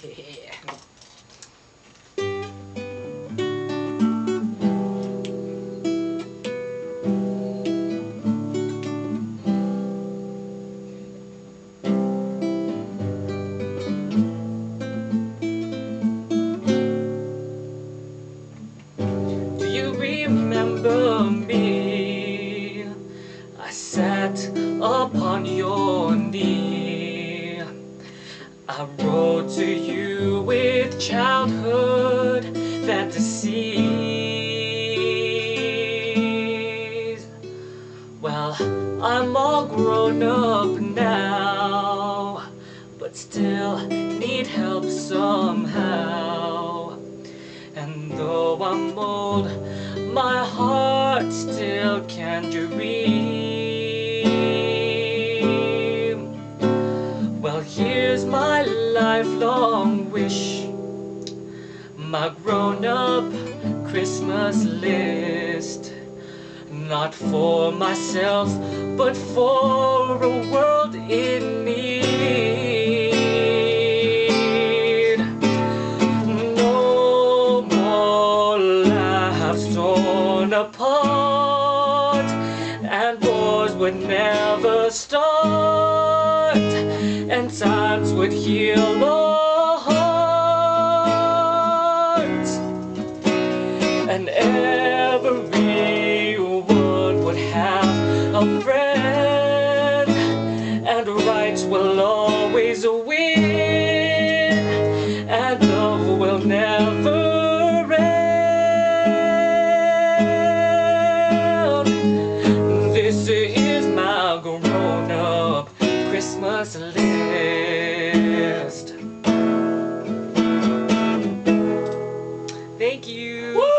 Do you remember me? I sat upon your knee. I wrote to you with childhood fantasies. Well, I'm all grown up now, but still need help somehow. And though I'm old, my heart still can dream. Well, here's my lifelong wish, my grown-up Christmas list. Not for myself, but for a world in need. No more lives torn apart, and wars would never start, and times would heal our hearts, and everyone would have a friend, and rights will always win, and love will never end. This is my grown-up Christmas list. Thank you.